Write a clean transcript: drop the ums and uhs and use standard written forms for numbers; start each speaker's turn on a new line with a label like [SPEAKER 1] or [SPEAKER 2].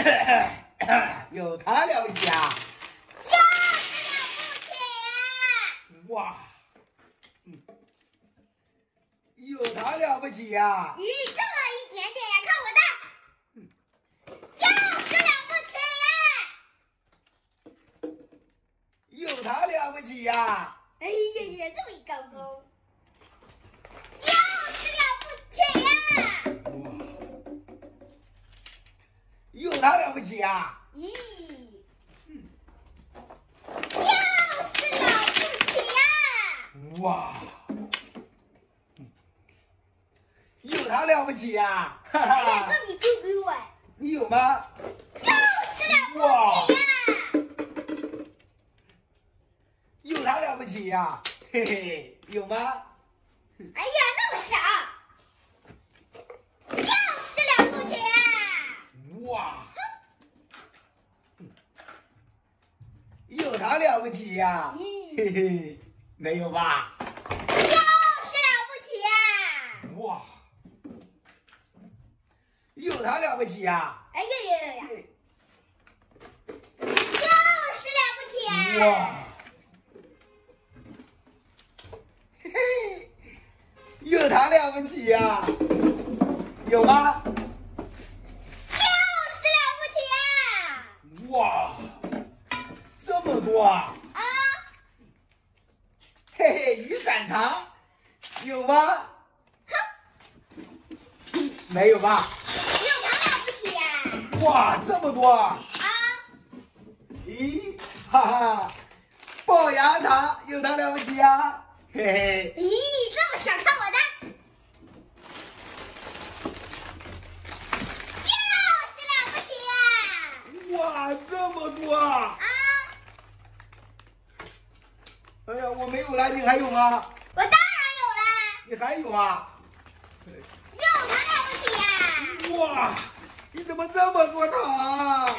[SPEAKER 1] 有他了不起啊！
[SPEAKER 2] 就是了不起啊！
[SPEAKER 1] 哇，有他了不起呀！
[SPEAKER 2] 咦，这么一点点呀，看我的！就是了不起呀！
[SPEAKER 1] 有他了不起呀！
[SPEAKER 2] 哎呀呀，这么一高高，就是了不起呀！
[SPEAKER 1] 有他了不起呀！
[SPEAKER 2] 咦，就是了不起呀！
[SPEAKER 1] 哇，有他了不起呀！哈
[SPEAKER 2] 哎呀，
[SPEAKER 1] 哈，
[SPEAKER 2] 这么一勾勾哎，
[SPEAKER 1] 你有吗？
[SPEAKER 2] 就是了不起呀！
[SPEAKER 1] 有他了不起呀！嘿嘿，有吗？
[SPEAKER 2] 哎呀，那么少，就是了不起呀！
[SPEAKER 1] 哇，有他了不起呀！
[SPEAKER 2] 咦，
[SPEAKER 1] 嘿嘿，没有吧？
[SPEAKER 2] 就是了不起呀！
[SPEAKER 1] 哇，有他了不起呀！
[SPEAKER 2] 哎呀呀呀呀，就是了不起呀！
[SPEAKER 1] 哇，嘿嘿，有他了不起呀！有吗？
[SPEAKER 2] 就是了不起呀！
[SPEAKER 1] 哇，这么多啊！
[SPEAKER 2] 啊，
[SPEAKER 1] 嘿嘿，雨伞糖有吗？没有吧？
[SPEAKER 2] 有他了不起呀！
[SPEAKER 1] 哇，这么多啊！
[SPEAKER 2] 啊，
[SPEAKER 1] 咦，哈哈，龅牙糖有它了不起呀！嘿嘿，
[SPEAKER 2] 咦，这么少，看我的！就是了不起呀！
[SPEAKER 1] 哇，这么多啊！
[SPEAKER 2] 啊，
[SPEAKER 1] 哎呀，我没有了，你还有吗？
[SPEAKER 2] 我当然有了，
[SPEAKER 1] 你还有啊？
[SPEAKER 2] 有他了不起呀！
[SPEAKER 1] 哇，你怎么这么多糖啊？